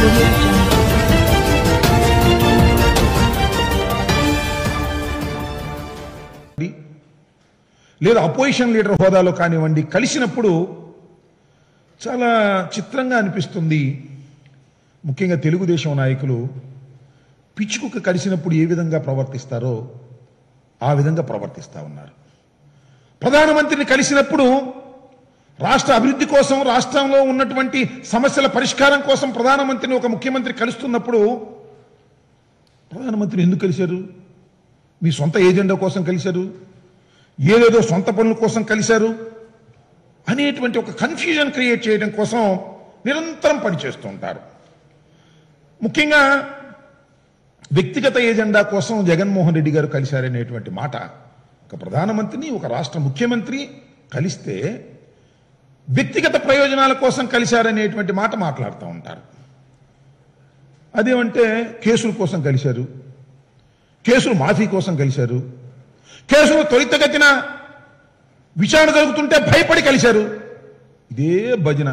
audio jungle. లేదా opposition leader హోదాలో కానివ్వండి కలిసినప్పుడు చాలా చిత్రంగా అనిపిస్తుంది. ముఖ్యంగా తెలుగుదేశం నాయకులు పిచ్చుకుక్క కలిసినప్పుడు ఏ విధంగా ప్రవర్తిస్తారో ఆ విధంగా ప్రవర్తిస్తూ ఉన్నారు. ప్రధానమంత్రిని కలిసినప్పుడు రాష్ట్ర అభివృద్ధి కోసం, రాష్ట్రంలో ఉన్నటువంటి సమస్యల పరిష్కారం కోసం ప్రధానమంత్రిని ఒక ముఖ్యమంత్రి కలుస్తున్నప్పుడు ప్రధానమంత్రిని ఎందుకు కలిశారు? మీ సొంత ఏజెండా కోసం కలిశారు, ఏదేదో సొంత పనుల కోసం కలిశారు అనేటువంటి ఒక కన్ఫ్యూజన్ క్రియేట్ చేయడం కోసం నిరంతరం పనిచేస్తూ ఉంటారు. ముఖ్యంగా వ్యక్తిగత ఏజెండా కోసం జగన్మోహన్ రెడ్డి గారు కలిశారనేటువంటి మాట, ఒక ప్రధానమంత్రిని ఒక రాష్ట్ర ముఖ్యమంత్రి కలిస్తే వ్యక్తిగత ప్రయోజనాల కోసం కలిశారనేటువంటి మాట మాట్లాడుతూ ఉంటారు. అదేమంటే కేసుల కోసం కలిశారు, కేసులు మాఫీ కోసం కలిశారు, కేసులు త్వరితగతిన విచారణ జరుగుతుంటే భయపడి కలిశారు. ఇదే భజన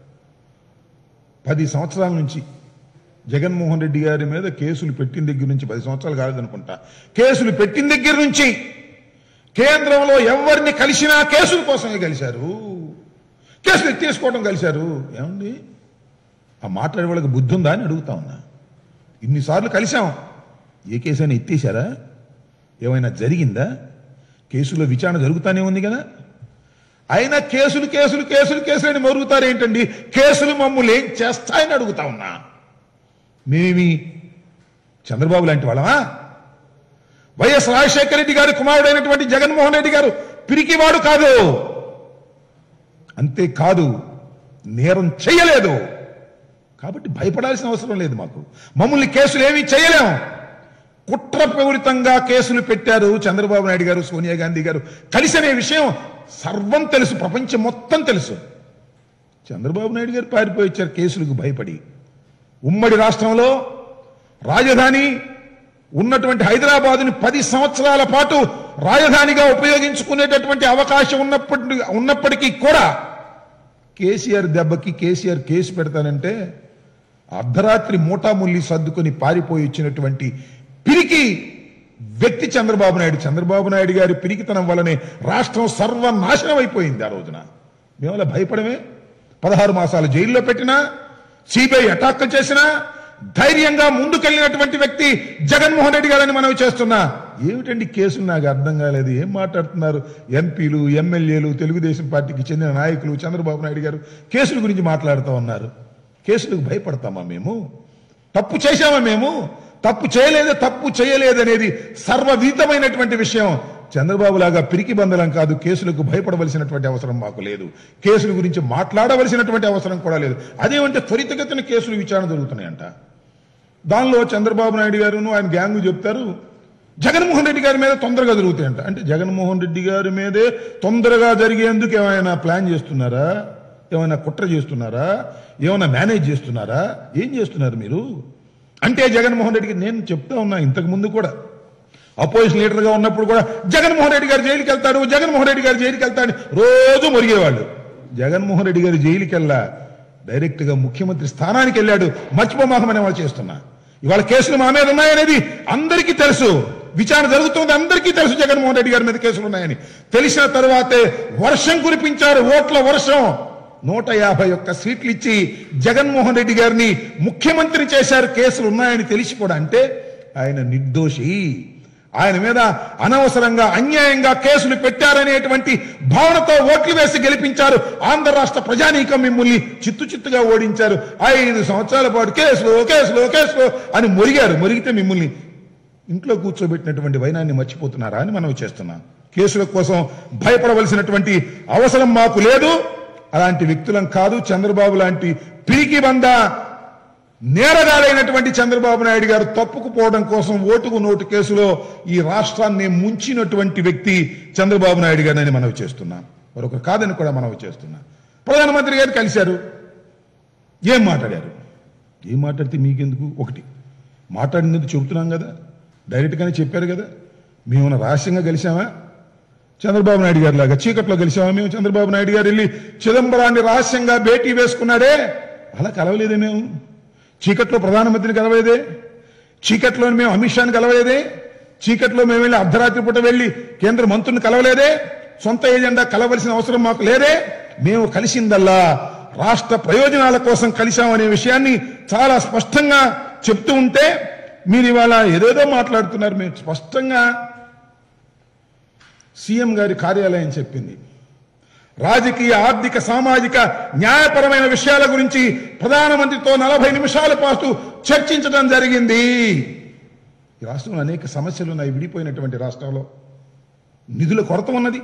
10 సంవత్సరాల నుంచి జగన్మోహన్ రెడ్డి గారి మీద కేసులు పెట్టిన దగ్గర నుంచి, 10 సంవత్సరాలు కాలేదనుకుంటా, కేసులు పెట్టిన దగ్గర నుంచి కేంద్రంలో ఎవరిని కలిసినా కేసుల కోసమే కలిశారు, కేసులు ఎత్తేసుకోవడం కలిశారు. ఏమండి ఆ మాట్లాడే వాళ్ళకి బుద్ధి ఉందా అని అడుగుతా ఉన్నా. ఇన్నిసార్లు కలిశాం, ఏ కేసు అయినా ఎత్తేసారా? ఏమైనా జరిగిందా? కేసులో విచారణ జరుగుతానే ఉంది కదా, అయినా కేసులు కేసులు కేసులు కేసులు అని మరుగుతారేంటండి? కేసులు మమ్మల్ని ఏం చేస్తాయని అడుగుతా ఉన్నా. మేమేమి చంద్రబాబు లాంటి వాళ్ళమా? వైఎస్ రాజశేఖర రెడ్డి గారి కుమారుడైనటువంటి జగన్మోహన్ రెడ్డి గారు పిరికివాడు కాదు, అంతేకాదు నేరం చేయలేదు కాబట్టి భయపడాల్సిన అవసరం లేదు. మమ్మల్ని కేసులు ఏమీ చేయలేము. కుట్రపూరితంగా కేసులు పెట్టారు చంద్రబాబు నాయుడు గారు, సోనియా గాంధీ గారు కలిసనే విషయం సర్వం తెలుసు, ప్రపంచం మొత్తం తెలుసు. చంద్రబాబు నాయుడు గారు పారిపోయి వచ్చారు కేసులకు భయపడి. ఉమ్మడి రాష్ట్రంలో రాజధాని ఉన్నటువంటి హైదరాబాదుని 10 సంవత్సరాల పాటు రాజధానిగా ఉపయోగించుకునేటటువంటి అవకాశం ఉన్నప్పటికీ కూడా కేసీఆర్ దెబ్బకి కేసీఆర్ కేసు పెడతానంటే అర్ధరాత్రి మూటాముల్లి సర్దుకొని పారిపోయి వచ్చినటువంటి పిరికి వ్యక్తి చంద్రబాబు నాయుడు. చంద్రబాబు నాయుడు గారి పిరికితనం వల్లనే రాష్ట్రం సర్వనాశనం అయిపోయింది. ఆ రోజున మేమలా భయపడమే. 16 మాసాలు జైల్లో పెట్టినా, సిబిఐ అటాక్ చేసినా ధైర్యంగా ముందుకెళ్ళినటువంటి వ్యక్తి జగన్మోహన్ రెడ్డి గారని మనవి చేస్తున్నా. ఏమిటండి కేసులు? నాకు అర్థం కాలేదు. ఏం మాట్లాడుతున్నారు? ఎంపీలు, ఎమ్మెల్యేలు, తెలుగుదేశం పార్టీకి చెందిన నాయకులు, చంద్రబాబు నాయుడు గారు కేసుల గురించి మాట్లాడుతూ ఉన్నారు. కేసులకు భయపడతామా మేము? తప్పు చేశామా మేము? తప్పు చేయలేదనేది సర్వవిదితమైనటువంటి విషయం. చంద్రబాబు లాగా పిరికి బందలం కాదు. కేసులకు భయపడవలసినటువంటి అవసరం మాకు లేదు. కేసుల గురించి మాట్లాడవలసినటువంటి అవసరం కూడా లేదు. అదేమంటే త్వరితగతిన కేసులు విచారణ జరుగుతున్నాయంట. దానిలో చంద్రబాబు నాయుడు గారును ఆయన గ్యాంగు చెప్తారు జగన్మోహన్ రెడ్డి గారి మీద తొందరగా జరుగుతాయంట. అంటే జగన్మోహన్ రెడ్డి గారి మీదే తొందరగా జరిగేందుకు ఏమైనా ప్లాన్ చేస్తున్నారా? ఏమైనా కుట్ర చేస్తున్నారా? ఏమైనా మేనేజ్ చేస్తున్నారా? ఏం చేస్తున్నారు మీరు? అంటే జగన్మోహన్ రెడ్డికి నేను చెప్తా ఉన్నా, ఇంతకు ముందు కూడా అపోజిషన్ లీడర్గా ఉన్నప్పుడు కూడా జగన్మోహన్ రెడ్డి గారు జైలుకి వెళ్తాడు, జగన్మోహన్ రెడ్డి గారు జైలుకి వెళ్తాడు రోజు మురిగేవాళ్ళు. జగన్మోహన్ రెడ్డి గారు జైలుకి వెళ్ళా, డైరెక్ట్ గా ముఖ్యమంత్రి స్థానానికి వెళ్ళాడు. మర్చిపోమాకమనే వాళ్ళు చేస్తున్నా. ఇవాళ కేసులు మా మీద ఉన్నాయనేది అందరికీ తెలుసు, విచారణ జరుగుతుంది అందరికీ తెలుసు. జగన్మోహన్ రెడ్డి గారి మీద కేసులు ఉన్నాయని తెలిసిన తర్వాతే వర్షం కురిపించారు, ఓట్ల వర్షం. 151 సీట్లు ఇచ్చి జగన్మోహన్ రెడ్డి గారిని ముఖ్యమంత్రి చేశారు. కేసులు ఉన్నాయని తెలిసి కూడా. అంటే ఆయన నిర్దోషి, ఆయన మీద అనవసరంగా అన్యాయంగా కేసులు పెట్టారనేటువంటి భావనతో ఓట్లు వేసి గెలిపించారు. ఆంధ్ర రాష్ట్ర ప్రజానీకం మిమ్మల్ని చిత్తుగా ఓడించారు. 5 సంవత్సరాల పాటు కేసులు కేసులు కేసులు అని మురిగితే మిమ్మల్ని ఇంట్లో కూర్చోబెట్టినటువంటి వైనాన్ని మర్చిపోతున్నారా అని మనం చేస్తున్నాం. కేసుల కోసం భయపడవలసినటువంటి అవసరం మాకు లేదు. అలాంటి వ్యక్తులం కాదు. చంద్రబాబు లాంటి పిరికి బంద నేరగాలైనటువంటి చంద్రబాబు నాయుడు గారు తప్పుకుపోవడం కోసం ఓటుకు నోటు కేసులో ఈ రాష్ట్రాన్ని ముంచినటువంటి వ్యక్తి చంద్రబాబు నాయుడు గారిని మనవి చేస్తున్నాం. మరొకరు కాదని కూడా మనవి చేస్తున్నాం. ప్రధానమంత్రి గారు కలిశారు, ఏం మాట్లాడారు? ఏం మాట్లాడితే మీకెందుకు? ఒకటి మాట్లాడినది చెబుతున్నాం కదా, డైరెక్ట్గానే చెప్పారు కదా. మేమన్నా రహస్యంగా కలిసామా? చంద్రబాబు నాయుడు గారి లాగా చీకట్లో కలిసామా మేము? చంద్రబాబు నాయుడు గారు వెళ్ళి చిదంబరాన్ని రహస్యంగా భేటీ వేసుకున్నాడే, అలా కలవలేదే మేము. చీకట్లో ప్రధానమంత్రిని కలవలేదే, చీకట్లో మేము అమిత్ షాని కలవలేదే, చీకట్లో మేము వెళ్ళి అర్ధరాత్రి పూట వెళ్ళి కేంద్ర మంత్రులను కలవలేదే, సొంత ఏజెండా కలవలసిన అవసరం మాకు లేదే. మేము కలిసిందల్లా రాష్ట్ర ప్రయోజనాల కోసం కలిశామనే విషయాన్ని చాలా స్పష్టంగా చెప్తూ ఉంటే మీరు ఇవాళ ఏదేదో మాట్లాడుతున్నారు. మేము స్పష్టంగా సీఎం గారి కార్యాలయం చెప్పింది, రాజకీయ, ఆర్థిక, సామాజిక, న్యాయపరమైన విషయాల గురించి ప్రధానమంత్రితో 40 నిమిషాల పాటు చర్చించడం జరిగింది. ఈ రాష్ట్రంలో అనేక సమస్యలు ఉన్నాయి. విడిపోయినటువంటి రాష్ట్రంలో నిధుల కొరత ఉన్నది,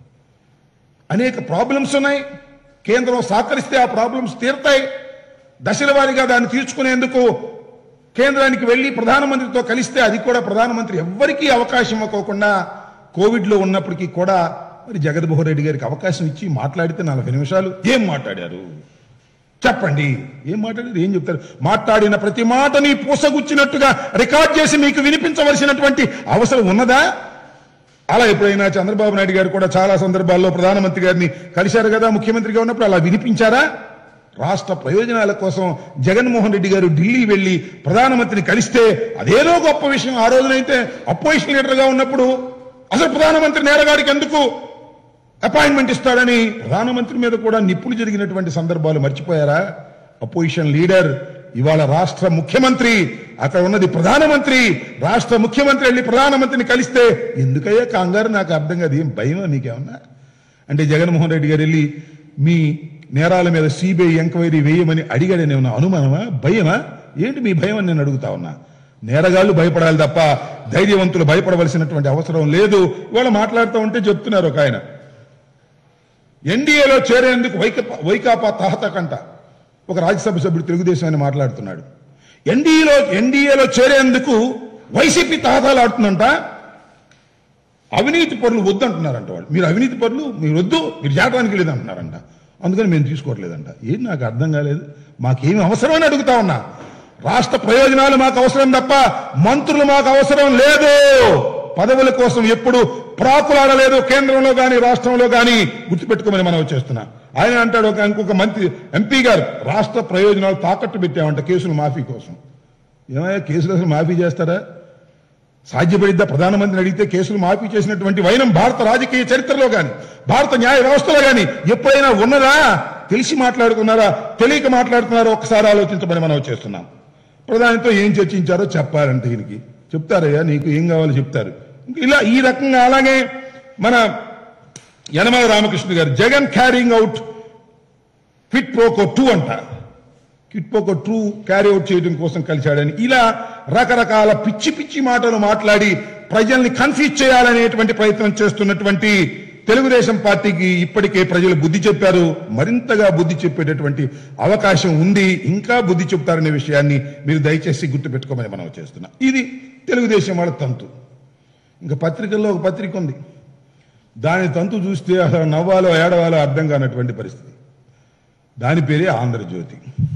అనేక ప్రాబ్లమ్స్ ఉన్నాయి. కేంద్రం సహకరిస్తే ఆ ప్రాబ్లమ్స్ తీరుతాయి. దశల వారీగా దాన్ని తీర్చుకునేందుకు కేంద్రానికి వెళ్లి ప్రధానమంత్రితో కలిస్తే అది కూడా ప్రధానమంత్రి ఎవ్వరికీ అవకాశం ఇవ్వకోకుండా కోవిడ్లో ఉన్నప్పటికీ కూడా మరి జగన్మోహన్ రెడ్డి గారికి అవకాశం ఇచ్చి మాట్లాడితే 40 నిమిషాలు ఏం మాట్లాడారు చెప్పండి, ఏం మాట్లాడారు, ఏం చెప్తారు? మాట్లాడిన ప్రతి మాటని పూసగుచ్చినట్టుగా రికార్డ్ చేసి మీకు వినిపించవలసినటువంటి అవసరం ఉన్నదా? అలా ఎప్పుడైనా చంద్రబాబు నాయుడు గారు కూడా చాలా సందర్భాల్లో ప్రధానమంత్రి గారిని కలిశారు కదా ముఖ్యమంత్రిగా ఉన్నప్పుడు, అలా వినిపించారా? రాష్ట్ర ప్రయోజనాల కోసం జగన్మోహన్ రెడ్డి గారు ఢిల్లీ వెళ్లి ప్రధానమంత్రిని కలిస్తే అదేదో గొప్ప విషయం. ఆ రోజునైతే అపోజిషన్ లీడర్గా ఉన్నప్పుడు అసలు ప్రధానమంత్రి నేరగాడికి ఎందుకు అపాయింట్మెంట్ ఇస్తాడని ప్రధానమంత్రి మీద కూడా నిప్పులు జరిగినటువంటి సందర్భాలు మర్చిపోయారా? అపోజిషన్ లీడర్ ఇవాళ రాష్ట్ర ముఖ్యమంత్రి, అక్కడ ఉన్నది ప్రధానమంత్రి. రాష్ట్ర ముఖ్యమంత్రి వెళ్ళి ప్రధానమంత్రిని కలిస్తే ఎందుకయ్యా కంగారు? నాకు అర్థం కాదు. ఏం భయమా మీకేమన్నా? అంటే జగన్మోహన్ రెడ్డి గారు వెళ్ళి మీ నేరాల మీద సిబిఐ ఎంక్వైరీ వేయమని అడిగాడని ఏమన్నా అనుమానమా, భయమా? ఏంటి మీ భయం అని నేను అడుగుతా ఉన్నా. నేరగాళ్లు భయపడాలి తప్ప ధైర్యవంతులు భయపడవలసినటువంటి అవసరం లేదు. ఇవాళ మాట్లాడుతూ ఉంటే చెప్తున్నారు ఒక ఆయన, ఎన్డీఏలో చేరేందుకు వైకాపా తాహతకంట. ఒక రాజ్యసభ సభ్యుడు తెలుగుదేశం అని మాట్లాడుతున్నాడు. ఎన్డీఏలో చేరేందుకు వైసీపీ తాహతాలాడుతుందంట. అవినీతి పరులు వద్దంటున్నారంట వాళ్ళు. మీరు అవినీతి పరులు మీరు వద్దు, మీరు చేరడానికి లేదంటున్నారంట. అందుకని మేము తీసుకోవట్లేదంట. ఏం నాకు అర్థం కాలేదు. మాకేమి అవసరం అని అడుగుతా ఉన్నా. రాష్ట్ర ప్రయోజనాలు మాకు అవసరం తప్ప మంత్రులు మాకు అవసరం లేదు. పదవుల కోసం ఎప్పుడు ప్రాకులాడలేదు కేంద్రంలో కానీ రాష్ట్రంలో కానీ, గుర్తుపెట్టుకోమని మనం చేస్తున్నాం. ఆయన అంటాడు, ఇంకొక మంత్రి ఎంపీ గారు రాష్ట్ర ప్రయోజనాలు తాకట్టు పెట్టామంట కేసులు మాఫీ కోసం. ఏమయ్యా కేసులు అసలు మాఫీ చేస్తారా? సాధ్యపడిద్దా? ప్రధానమంత్రిని అడిగితే కేసులు మాఫీ చేసినటువంటి వైనం భారత రాజకీయ చరిత్రలో కానీ భారత న్యాయ వ్యవస్థలో కానీ ఎప్పుడైనా ఉన్నదా? తెలిసి మాట్లాడుతున్నారా, తెలియక మాట్లాడుతున్నారో ఒక్కసారి ఆలోచించమని మనం చేస్తున్నాం. ప్రధానితో ఏం చర్చించారో చెప్పారంటే ఈయనకి చెప్తారయ్యా, నీకు ఏం కావాలో చెప్తారు. ఇలా ఈ రకంగా. అలాగే మన యనమల రామకృష్ణ గారు Jagan carrying out quit pro quo 2 అంట. క్విట్ ప్రోకో 2 క్యారీ అవుట్ చేయడం కోసం కలిశాడని ఇలా రకరకాల పిచ్చి పిచ్చి మాటలు మాట్లాడి ప్రజల్ని కన్ఫ్యూజ్ చేయాలనేటువంటి ప్రయత్నం చేస్తున్నటువంటి తెలుగుదేశం పార్టీకి ఇప్పటికే ప్రజలు బుద్ధి చెప్పారు. మరింతగా బుద్ధి చెప్పేటటువంటి అవకాశం ఉంది. ఇంకా బుద్ధి చెప్తారనే విషయాన్ని మీరు దయచేసి గుర్తుపెట్టుకోమని మనం చేస్తున్నాం. ఇది తెలుగుదేశం వాళ్ళ తంతు. ఇంకా పత్రికల్లో ఒక పత్రిక ఉంది, దాని తంతు చూస్తే అసలు నవ్వాలో ఏడవాలో అర్థం కానటువంటి పరిస్థితి. దాని పేరే ఆంధ్రజ్యోతి.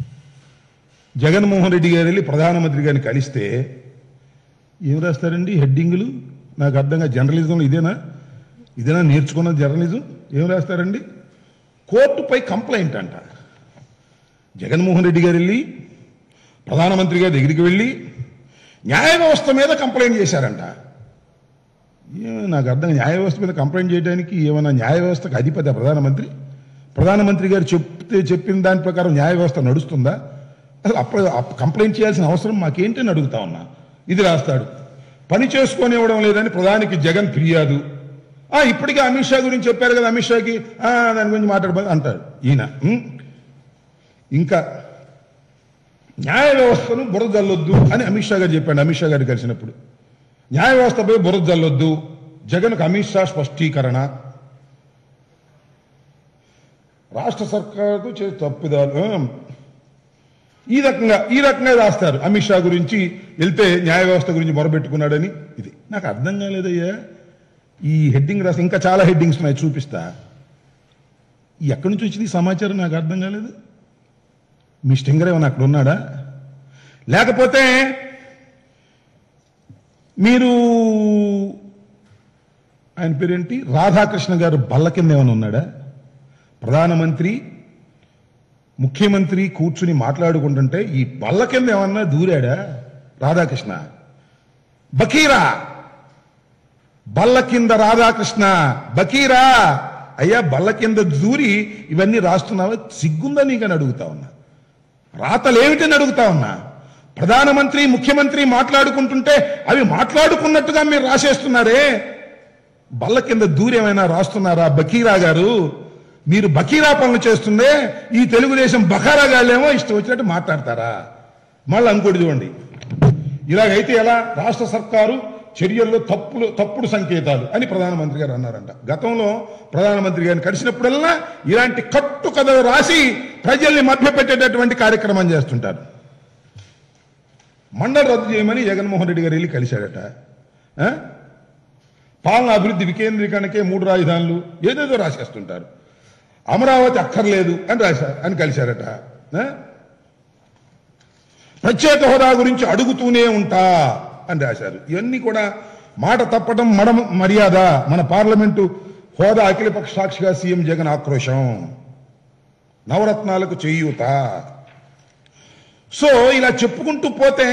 జగన్మోహన్ రెడ్డి గారు వెళ్ళి ప్రధానమంత్రి గారిని కలిస్తే ఏం రాస్తారండి హెడ్డింగులు? నాకు అర్థంగా జర్నలిజంలో ఇదేనా నేర్చుకున్న జర్నలిజం? ఏం రాస్తారండి? కోర్టుపై కంప్లైంట్ అంట. జగన్మోహన్ రెడ్డి గారు వెళ్ళి ప్రధానమంత్రి గారి దగ్గరికి వెళ్ళి న్యాయ వ్యవస్థ మీద కంప్లైంట్ చేశారంట. నాకు అర్థం, న్యాయ వ్యవస్థ మీద కంప్లైంట్ చేయడానికి ఏమైనా న్యాయ వ్యవస్థకు అధిపతి ప్రధానమంత్రి? ప్రధానమంత్రి గారు చెప్పిన దాని ప్రకారం న్యాయ వ్యవస్థ నడుస్తుందా? అసలు అప్పుడు కంప్లైంట్ చేయాల్సిన అవసరం మాకేంటని అడుగుతా ఉన్నా. ఇది రాస్తాడు, పని చేసుకొనివ్వడం లేదని ప్రధానికి జగన్ ఫిర్యాదు. ఇప్పటికే అమిత్ షా గురించి చెప్పారు కదా, అమిత్ షాకి దాని గురించి మాట్లాడబోదు అంటాడు ఈయన. ఇంకా న్యాయ వ్యవస్థను బురద జల్లొద్దు అని అమిత్ షా గారు చెప్పాడు. అమిత్ షా గారు కలిసినప్పుడు న్యాయ వ్యవస్థపై బురద జల్లొద్దు, జగన్కు అమిత్ షా స్పష్టీకరణ. రాష్ట్ర సర్కారు చేసే తప్పిదాలు ఈ రకంగా రాస్తారు. అమిత్ షా గురించి వెళ్తే న్యాయ వ్యవస్థ గురించి మొరబెట్టుకున్నాడని. ఇది నాకు అర్థం కాలేదయ్యా. ఈ హెడ్డింగ్ రాసి ఇంకా చాలా హెడ్డింగ్స్ ఉన్నాయి, చూపిస్తా. ఎక్కడి నుంచి వచ్చింది సమాచారం నాకు అర్థం కాలేదు. మీ స్టింగర్ ఏమన్నా అక్కడ ఉన్నాడా? లేకపోతే మీరు ఆయన పేరేంటి రాధాకృష్ణ గారు బల్ల కింద ఏమైనా ఉన్నాడా? ప్రధానమంత్రి ముఖ్యమంత్రి కూర్చుని మాట్లాడుకుంటుంటే ఈ బల్ల కింద ఏమన్నా దూరాడా రాధాకృష్ణ? బకీరా, బల్ల కింద రాధాకృష్ణ బకీరా. అయ్యా, బల్ల కింద దూరి ఇవన్నీ రాస్తున్నావా? సిగ్గుందా నీకని అడుగుతా ఉన్నా. రాతలేమిటని అడుగుతా ఉన్నా. ప్రధానమంత్రి ముఖ్యమంత్రి మాట్లాడుకుంటుంటే అవి మాట్లాడుకున్నట్టుగా మీరు రాసేస్తున్నారే. బల్ల కింద దూరి ఏమైనా రాస్తున్నారా బకీరా గారు? మీరు బకీరా పనులు చేస్తుండే ఈ తెలుగుదేశం బకారా గాళ్ళేమో ఇష్టం వచ్చినట్టు మాట్లాడతారా? మళ్ళీ అనుకోటి చూడండి, ఇలాగైతే ఎలా? రాష్ట్ర సర్కారు చర్యల్లో తప్పుడు సంకేతాలు అని ప్రధానమంత్రి గారు అన్నారంట. గతంలో ప్రధానమంత్రి గారిని కలిసినప్పుడల్లా ఇలాంటి కట్టు కథలు రాసి ప్రజల్ని మభ్యపెట్టేటటువంటి కార్యక్రమం చేస్తుంటారు. మండలి రద్దు చేయమని జగన్మోహన్ రెడ్డి గారు వెళ్ళి కలిశాడట. పాలనా అభివృద్ధి వికేంద్రీకరణకే 3 రాజధానులు ఏదేదో రాసేస్తుంటారు. అమరావతి అక్కర్లేదు అని కలిశారట. ప్రత్యేక హోదా గురించి అడుగుతూనే ఉంటా అని రాశారు. ఇవన్నీ కూడా మాట తప్పటం మర్యాద. మన పార్లమెంటు హోదా అఖిలపక్ష సాక్షిగా సీఎం జగన్ ఆక్రోశం. నవరత్నాలకు చేయూత. సో ఇలా చెప్పుకుంటూ పోతే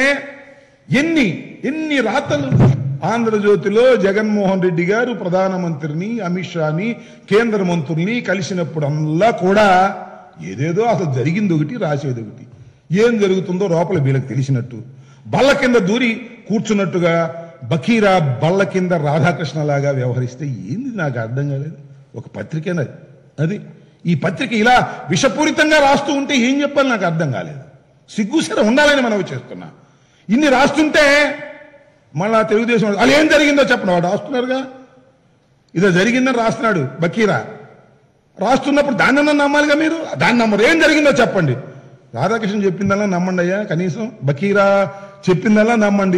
ఎన్ని రాతలు. ఆంధ్రజ్యోతిలో జగన్మోహన్ రెడ్డి గారు ప్రధానమంత్రిని, అమిత్ షాని, కేంద్ర మంత్రుల్ని కలిసినప్పుడల్లా కూడా ఏదేదో అసలు జరిగింది ఒకటి, రాసేది ఒకటి. ఏం జరుగుతుందో లోపల వీళ్ళకి తెలిసినట్టు బల్ల కింద దూరి కూర్చున్నట్టుగా బకీరా బల్ల కింద రాధాకృష్ణలాగా వ్యవహరిస్తే ఏంది నాకు అర్థం కాలేదు. ఒక పత్రికేనా అది? ఈ పత్రిక ఇలా విషపూరితంగా రాస్తూ ఉంటే ఏం చెప్పాలి నాకు అర్థం కాలేదు. సిగ్గుసర ఉండాలని మనవి చేస్తున్నా. ఇన్ని రాస్తుంటే మళ్ళా తెలుగుదేశం అలా ఏం జరిగిందో చెప్పండి. వాడు రాస్తున్నారుగా, ఇదో జరిగిందని రాస్తున్నాడు బకీరా. రాస్తున్నప్పుడు దాన్ని నమ్మాలిగా మీరు. దాన్ని నమ్మరు. ఏం జరిగిందో చెప్పండి. రాధాకృష్ణ చెప్పిందల్లా నమ్మండి అయ్యా. కనీసం బకీరా చెప్పిందల్లా నమ్మండి.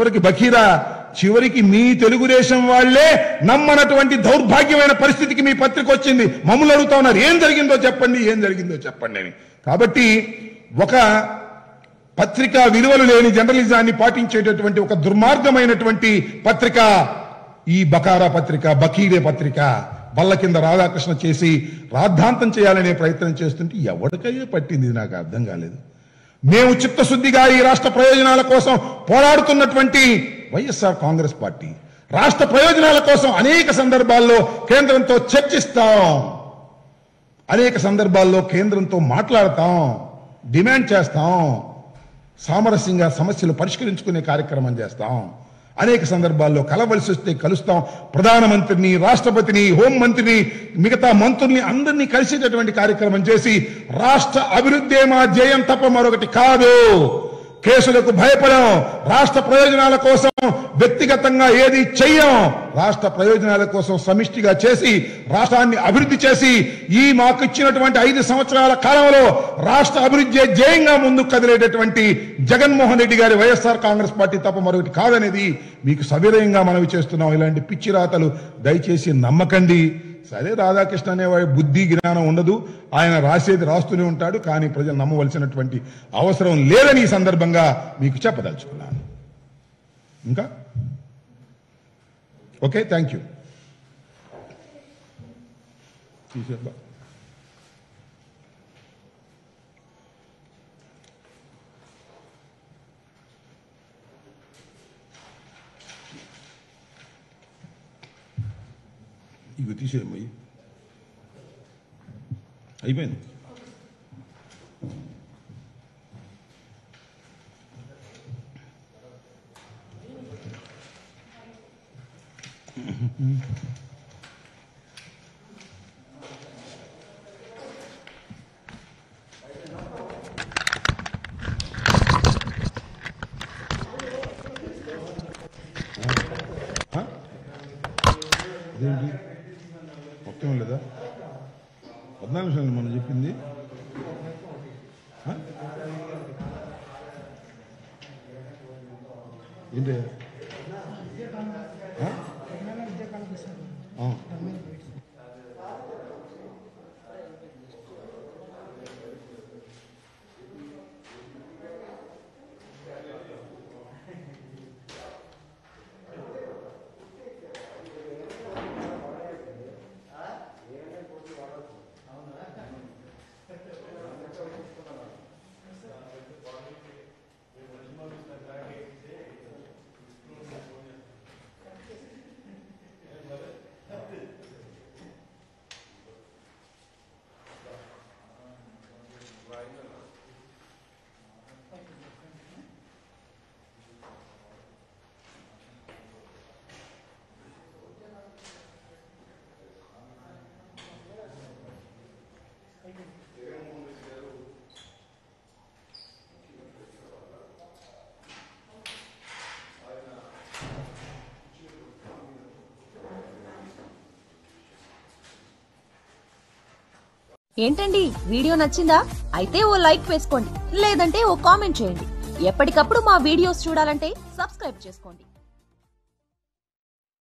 చివరికి మీ తెలుగుదేశం వాళ్లే నమ్మనటువంటి దౌర్భాగ్యమైన పరిస్థితికి మీ పత్రిక వచ్చింది. మమ్మల్ని అడుగుతా ఉన్నారు ఏం జరిగిందో చెప్పండి అని. కాబట్టి ఒక పత్రిక విలువలు లేని జర్నలిజాన్ని పాటించేటటువంటి ఒక దుర్మార్గమైనటువంటి పత్రిక ఈ బకారా పత్రిక, బకీరే పత్రిక. బల్ల కింద రాధాకృష్ణ చేసి రాద్ధాంతం చేయాలనే ప్రయత్నం చేస్తుంటే ఎవరికయ్యే పట్టింది నాకు అర్థం కాలేదు. మేము చిత్తశుద్ధిగా ఈ రాష్ట్ర ప్రయోజనాల కోసం పోరాడుతున్నటువంటి వైఎస్ఆర్ కాంగ్రెస్ పార్టీ రాష్ట్ర ప్రయోజనాల కోసం అనేక సందర్భాల్లో కేంద్రంతో చర్చిస్తాం, అనేక సందర్భాల్లో కేంద్రంతో మాట్లాడతాం, డిమాండ్ చేస్తాం, సామరస్యంగా సమస్యలు పరిష్కరించుకునే కార్యక్రమం చేస్తాం. అనేక సందర్భాల్లో కలవలసి వస్తే కలుస్తాం. ప్రధానమంత్రిని, రాష్ట్రపతిని, హోంమంత్రిని, మిగతా మంత్రుల్ని అందరినీ కలిసేటటువంటి కార్యక్రమం చేసి రాష్ట్ర అభివృద్ధి మా ధ్యేయం తప్ప మరొకటి కాదు. కేసులకు భయపడం, రాష్ట్ర ప్రయోజనాల కోసం వ్యక్తిగతంగా ఏది చెయ్యం. రాష్ట్ర ప్రయోజనాల కోసం సమిష్టిగా చేసి రాష్ట్రాన్ని అభివృద్ధి చేసి మాకు ఇచ్చినటువంటి 5 సంవత్సరాల కాలంలో రాష్ట్ర అభివృద్ధి ధ్యేయంగా ముందుకు కదిలేటటువంటి జగన్మోహన్ రెడ్డి గారి వైఎస్ఆర్ కాంగ్రెస్ పార్టీ తప్ప మరొకటి కాదనేది మీకు సవినయంగా మనవి చేస్తున్నాం. ఇలాంటి పిచ్చి రాతలు దయచేసి నమ్మకండి. సరే, రాధాకృష్ణ అనేవాడి బుద్ధి జ్ఞానం ఉండదు, ఆయన రాసేది రాస్తూనే ఉంటాడు, కానీ ప్రజలు నమ్మవలసినటువంటి అవసరం లేదని ఈ సందర్భంగా మీకు చెప్పదలుచుకున్నాను. ఇంకా ఓకే, థ్యాంక్ యూ. ఇవి తీసేయమ్మయ్యి, అయిపోయింది. అదేంటి మొత్తం లేదా? 14 నిమిషాలు మనం చెప్పింది. ఏంటి ఏంటండి వీడియో నచ్చిందా? అయితే ఓ లైక్ వేసుకోండి, లేదంటే ఓ కామెంట్ చేయండి. ఎప్పటికప్పుడు మా వీడియోస్ చూడాలంటే సబ్స్క్రైబ్ చేసుకోండి.